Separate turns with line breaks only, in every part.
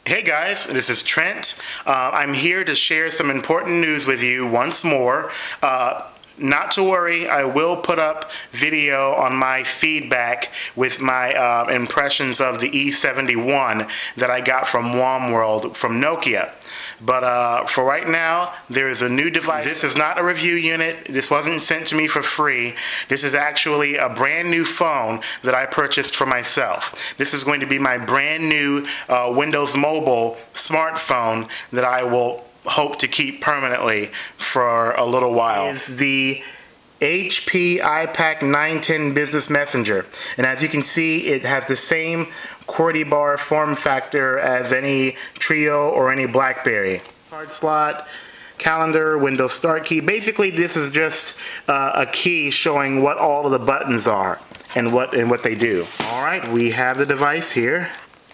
Hey guys, this is Trent. I'm here to share some important news with you once more. Not to worry, I will put up video on my feedback with my impressions of the E71 that I got from WOMworld from Nokia. But for right now, there is a new device. This is not a review unit. This wasn't sent to me for free. This is actually a brand new phone that I purchased for myself. This is going to be my brand new Windows Mobile smartphone that I will hope to keep permanently for a little while. It's the HP iPAQ 910 Business Messenger, and as you can see, it has the same QWERTY bar form factor as any Treo or any BlackBerry. Card slot, calendar, Windows Start key. Basically, this is just a key showing what all of the buttons are and what they do. All right, we have the device here.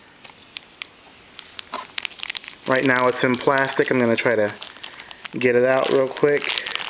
Right now it's in plastic. I'm going to try to get it out real quick.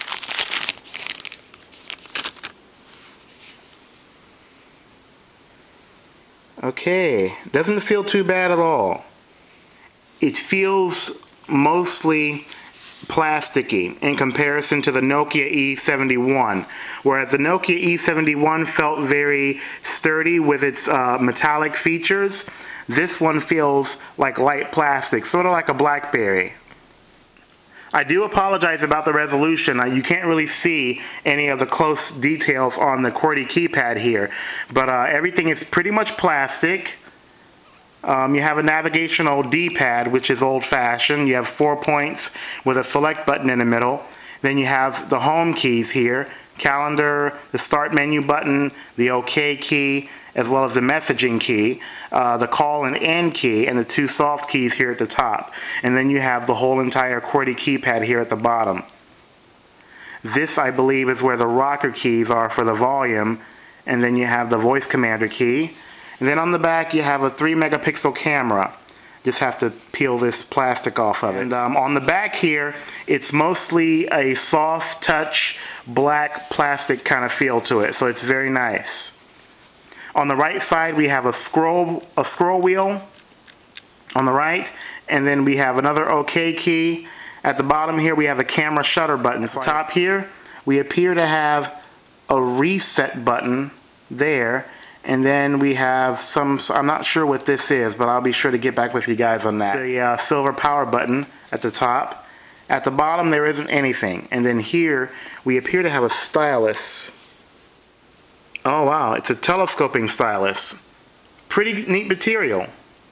Okay, doesn't feel too bad at all. It feels mostly plasticky in comparison to the Nokia E71, whereas the Nokia E71 felt very sturdy with its metallic features. This one feels like light plastic, sort of like a BlackBerry. I do apologize about the resolution. You can't really see any of the close details on the QWERTY keypad here, but everything is pretty much plastic. You have a navigational D-pad, which is old-fashioned. You have 4 points with a select button in the middle. Then you have the home keys here, calendar, the start menu button, the OK key, as well as the messaging key, the call and end key, and the two soft keys here at the top. And then you have the whole entire QWERTY keypad here at the bottom. This, I believe, is where the rocker keys are for the volume, and then you have the voice commander key. And then on the back you have a 3-megapixel camera. Just have to peel this plastic off of it. And on the back here, it's mostly a soft touch black plastic kind of feel to it, so it's very nice. On the right side we have a scroll wheel on the right, and then we have another OK key. At the bottom here we have a camera shutter button. At the top here we appear to have a reset button there, and then we have some, I'm not sure what this is, but I'll be sure to get back with you guys on that. The silver power button at the top. At the bottom there isn't anything, and then here we appear to have a stylus. Oh wow, it's a telescoping stylus. Pretty neat material.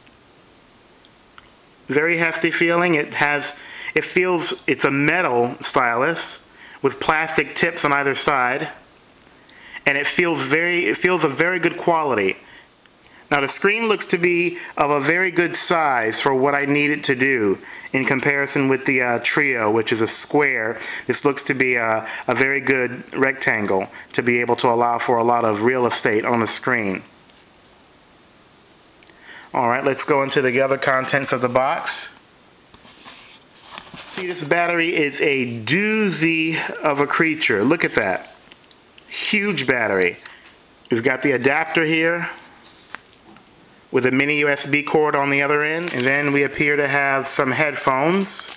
Very hefty feeling. It's a metal stylus with plastic tips on either side, and it feels a very good quality. Now the screen looks to be of a very good size for what I need it to do in comparison with the Treo, which is a square. This looks to be a very good rectangle to be able to allow for a lot of real estate on the screen. Alright, let's go into the other contents of the box. See, this battery is a doozy of a creature. Look at that. Huge battery. We've got the adapter here with a mini USB cord on the other end, and then we appear to have some headphones,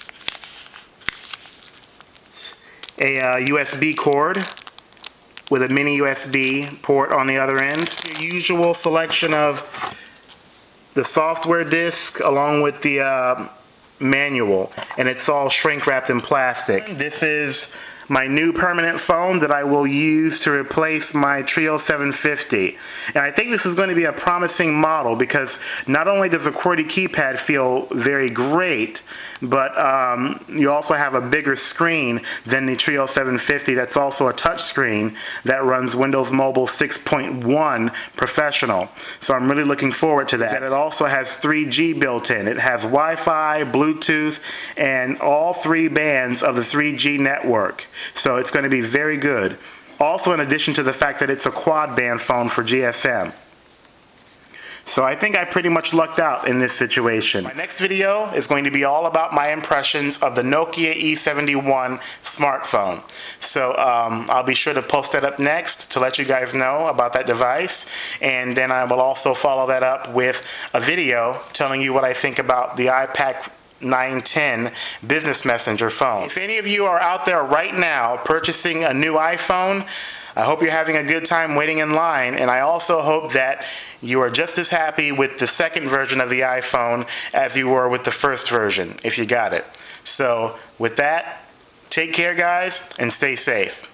a USB cord with a mini USB port on the other end, the usual selection of the software disk along with the manual, and it's all shrink wrapped in plastic. This is my new permanent phone that I will use to replace my Treo 750. And I think this is going to be a promising model because not only does the QWERTY keypad feel very great, but you also have a bigger screen than the Treo 750 that's also a touch screen that runs Windows Mobile 6.1 Professional. So I'm really looking forward to that. And it also has 3G built in. It has Wi-Fi, Bluetooth, and all 3 bands of the 3G network. So it's going to be very good. Also, in addition to the fact that it's a quad band phone for GSM. So I think I pretty much lucked out in this situation. My next video is going to be all about my impressions of the Nokia E71 smartphone. So I'll be sure to post that up next to let you guys know about that device. And then I will also follow that up with a video telling you what I think about the iPAQ 910 Business Messenger phone. If any of you are out there right now purchasing a new iPhone, I hope you're having a good time waiting in line, and I also hope that you are just as happy with the second version of the iPhone as you were with the first version, if you got it. So with that, take care guys, and stay safe.